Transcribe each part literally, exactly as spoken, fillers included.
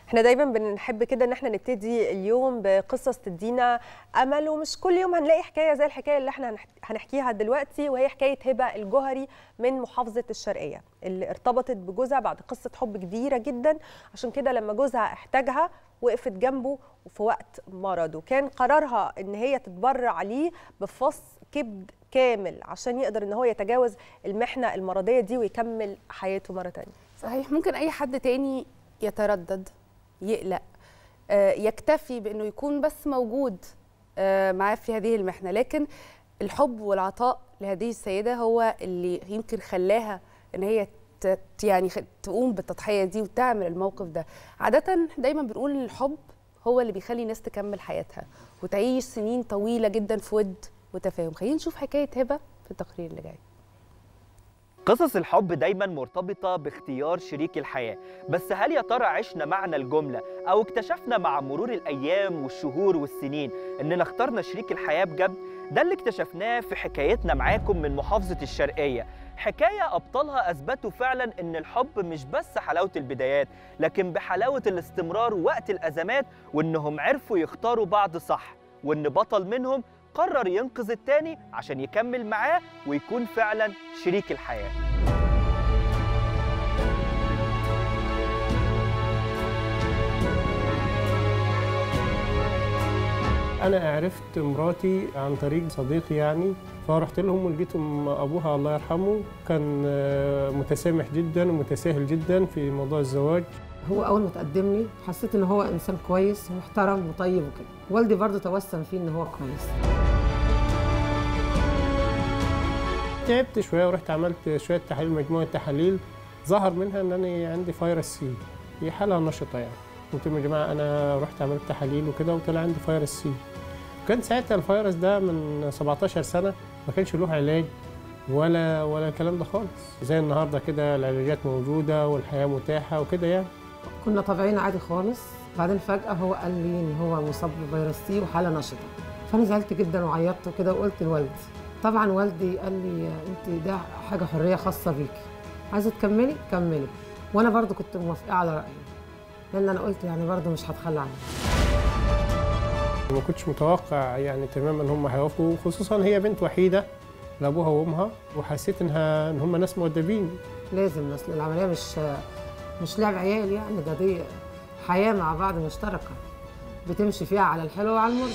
احنا دايما بنحب كده ان احنا نبتدي اليوم بقصص تدينا امل، ومش كل يوم هنلاقي حكايه زي الحكايه اللي احنا هنحكيها دلوقتي، وهي حكايه هبه الجوهري من محافظه الشرقيه اللي ارتبطت بجوزها بعد قصه حب كبيره جدا. عشان كده لما جوزها احتاجها وقفت جنبه وفي وقت مرضه، كان قرارها ان هي تتبرع عليه بفص كبد كامل عشان يقدر ان هو يتجاوز المحنه المرضيه دي ويكمل حياته مره ثانيه. صحيح، ممكن اي حد تاني يتردد، يقلق، آه، يكتفي بانه يكون بس موجود آه، معاه في هذه المحنه، لكن الحب والعطاء لهذه السيده هو اللي يمكن خلاها ان هي يعني تقوم بالتضحيه دي وتعمل الموقف ده. عاده دايما بنقول ان الحب هو اللي بيخلي الناس تكمل حياتها وتعيش سنين طويله جدا في ود وتفاهم. خلينا نشوف حكايه هبه في التقرير اللي جاي. قصص الحب دايما مرتبطة باختيار شريك الحياة، بس هل يا ترى عشنا معنى الجملة أو اكتشفنا مع مرور الأيام والشهور والسنين إننا اخترنا شريك الحياة بجد؟ ده اللي اكتشفناه في حكايتنا معاكم من محافظة الشرقية، حكاية أبطالها أثبتوا فعلا إن الحب مش بس حلاوة البدايات، لكن بحلاوة الاستمرار وقت الأزمات، وإنهم عرفوا يختاروا بعض صح، وإن بطل منهم قرر ينقذ التاني عشان يكمل معاه ويكون فعلا شريك الحياة. أنا عرفت مراتي عن طريق صديقي يعني، فرحت لهم ولقيتهم أبوها الله يرحمه كان متسامح جدا ومتساهل جدا في موضوع الزواج. هو أول ما تقدم لي حسيت إن هو إنسان كويس ومحترم وطيب وكده، والدي برضه توسم فيه إن هو كويس. تعبت شويه ورحت عملت شويه تحاليل، مجموعه تحاليل ظهر منها ان انا عندي فيروس سي، هي حاله نشطه يعني. قلت لهم يا جماعه انا رحت عملت تحاليل وكده وطلع عندي فيروس سي. كان ساعتها الفيروس ده من سبعتاشر سنه ما كانش له علاج ولا ولا الكلام ده خالص، زي النهارده كده العلاجات موجوده والحياه متاحه وكده يعني. كنا طبيعيين عادي خالص، بعدين فجاه هو قال لي ان هو مصاب بفيروس سي وحاله نشطه، فانا زعلت جدا وعيطت وكده وقلت لوالدي. طبعا والدي قال لي انت ده حاجه حريه خاصه بيكي، عايزه تكملي كملي، وانا برضو كنت موافقه على رايي، لان انا قلت يعني برضو مش هتخلى عنه. ما كنتش متوقع يعني تماما ان هم هيوافقوا، خصوصا هي بنت وحيده لابوها وامها، وحسيت انها ان هم ناس مؤدبين. لازم، اصل العمليه مش مش لعب عيال يعني، ده دي حياه مع بعض مشتركه بتمشي فيها على الحلو وعلى المر.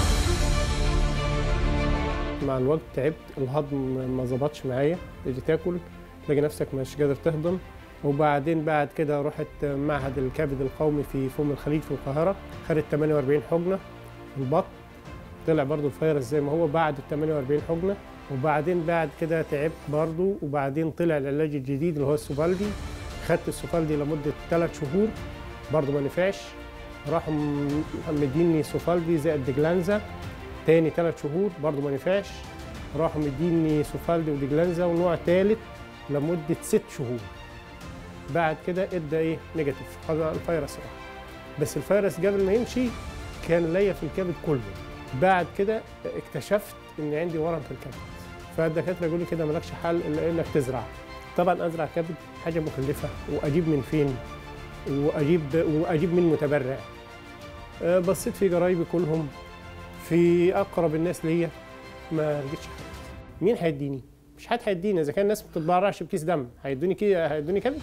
مع الوقت تعبت، الهضم ما ظبطش معايا، تيجي تاكل تلاقي نفسك مش قادر تهضم. وبعدين بعد كده رحت معهد الكبد القومي في فم الخليج في القاهره، خدت ثمانية وأربعين حقنه البطن، طلع برضو الفيروس زي ما هو بعد ال ثمانية وأربعين حقنه. وبعدين بعد كده تعبت برضو، وبعدين طلع العلاج الجديد اللي هو السوفالدي، خدت السوفالدي لمده ثلاث شهور برضو ما نفعش، راحوا مديني سوفالدي زائد ديجلانزا تاني ثلاث شهور برضه ما نفعش، راحوا مديني سوفالدي وديجلانزا ونوع ثالث لمده ست شهور. بعد كده ادى ايه نيجاتيف، هذا الفيروس راح. بس الفيروس قبل ما يمشي كان ليا في الكبد كله. بعد كده اكتشفت ان عندي ورم في الكبد، فالدكاتره يقولوا لي كده مالكش حل الا انك تزرع. طبعا ازرع كبد حاجه مكلفه، واجيب من فين؟ واجيب واجيب من متبرع. بصيت في قرايبي كلهم، في اقرب الناس ليا، ما لقيتش حد. مين هيديني؟ مش حد هيديني، اذا كان الناس ما بتتبرعش بكيس دم هيدوني كده، هيدوني كبد؟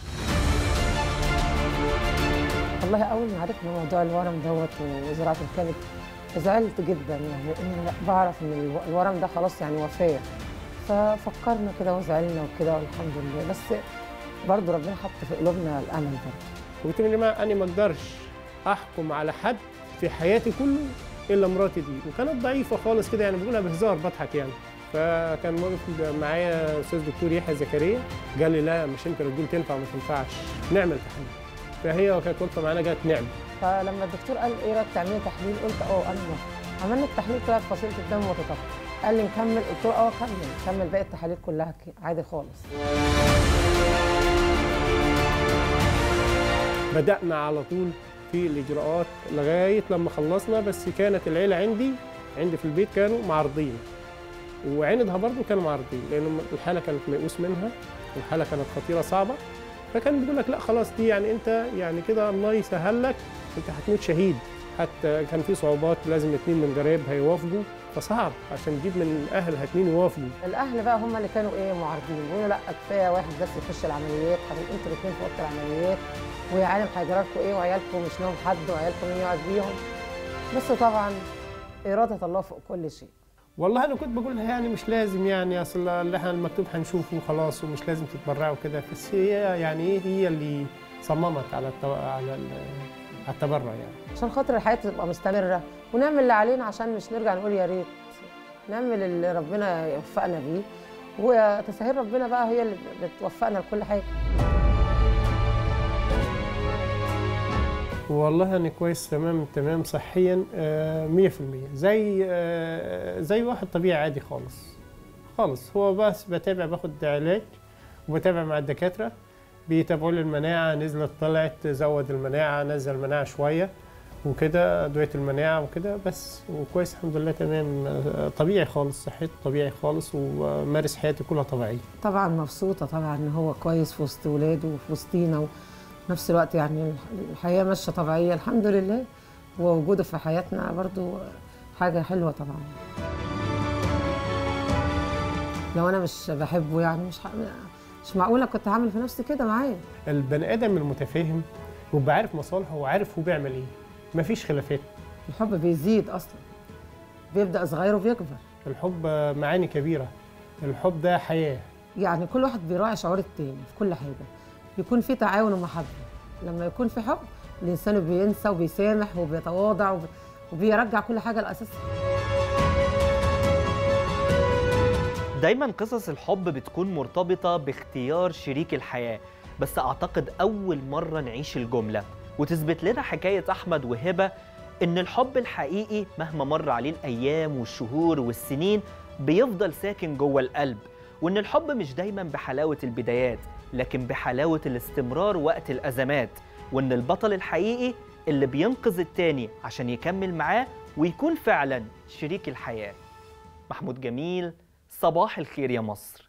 والله اول ما عرفنا موضوع الورم دوت وزراعه الكبد زعلت جدا، يعني ان بعرف ان الورم ده خلاص يعني وفاه، ففكرنا كده وزعلنا وكده والحمد لله، بس برضه ربنا حط في قلوبنا الامل برضه. قلت لهم يا جماعه انا ما اقدرش احكم على حد في حياتي كله الا مراتي دي، وكانت ضعيفه خالص كده يعني، بقولها بهزار بضحك يعني. فكان واقف معايا استاذ دكتور يحيى زكريا، قال لي لا مش انت الرجول تنفع وما تنفعش، نعمل تحليل. فهي كانت واقفه معانا قالت نعمل. فلما الدكتور قال ايه رايك تعملي تحليل؟ قلت اه انا موافقه. عملنا التحليل طلعت فصيله الدم متطابقه. قال لي نكمل؟ قلت له اه كمل، كمل باقي التحاليل كلها عادي خالص. بدأنا على طول في الإجراءات لغاية لما خلصنا، بس كانت العيلة عندي عندي في البيت كانوا معارضين، وعندها برضه كانوا معارضين، لأن الحالة كانت ميؤوس منها والحالة كانت خطيرة صعبة. فكان بيقول لك لا خلاص دي يعني انت يعني كده الله يسهل لك، انت هتموت شهيد. حتى كان في صعوبات، لازم اتنين من قرايب هيوافقوا، فصعب عشان تجيب من اهلها اتنين يوافقوا. الاهل بقى هم اللي كانوا ايه معارضين، بيقولوا لا كفايه واحد بس يخش العمليات، انتوا الاثنين في اوضه العمليات، ويا عالم هيجرى لكم ايه، وعيالكم مش لهم حد، وعيالكم مين يقعد بيهم. بس طبعا اراده الله فوق كل شيء. والله انا كنت بقول لها يعني مش لازم، يعني اصل اللي احنا المكتوب هنشوفه وخلاص، ومش لازم تتبرعوا كده، بس هي يعني ايه هي اللي صممت على التو... على ال... على التبرع يعني، عشان خاطر الحياه تبقى مستمره، ونعمل اللي علينا عشان مش نرجع نقول يا ريت، نعمل اللي ربنا يوفقنا بيه، وتسهيل ربنا بقى هي اللي بتوفقنا لكل حاجه. والله أنا كويس تمام تمام صحيا مية في المية، زي آه زي واحد طبيعي عادي خالص خالص. هو بس بتابع، باخد علاج وبتابع مع الدكاترة، بيتابعوا لي المناعة نزلت طلعت، زود المناعة نزل المناعة شوية وكده، أدوية المناعة وكده بس، وكويس الحمد لله تمام، طبيعي خالص، صحتي طبيعي خالص، ومارس حياتي كلها طبيعية. طبعا مبسوطة طبعا إن هو كويس في وسط ولاده وفي وسطينا، وفي نفس الوقت يعني الحياة ماشية طبيعية الحمد لله، ووجوده في حياتنا برضو حاجة حلوة طبعا. لو أنا مش بحبه يعني مش مش معقولة كنت هعمل في نفسي كده معايا. البني آدم المتفاهم وبقى عارف مصالحه وعارف هو بيعمل إيه، مفيش خلافات. الحب بيزيد أصلا، بيبدأ صغير وبيكبر. الحب معاني كبيرة، الحب ده حياة. يعني كل واحد بيراعي شعور التاني في كل حاجة، يكون في تعاون ومحبة. لما يكون في حب الإنسان بينسى وبيسامح وبيتواضع وبيرجع كل حاجة لأساسها. دايما قصص الحب بتكون مرتبطة باختيار شريك الحياة، بس أعتقد أول مرة نعيش الجملة وتثبت لنا حكاية أحمد وهبة إن الحب الحقيقي مهما مر عليه الأيام والشهور والسنين بيفضل ساكن جوه القلب، وإن الحب مش دايما بحلاوة البدايات لكن بحلاوة الاستمرار وقت الأزمات، وإن البطل الحقيقي اللي بينقذ التاني عشان يكمل معاه ويكون فعلا شريك الحياة. محمود جميل، صباح الخير يا مصر.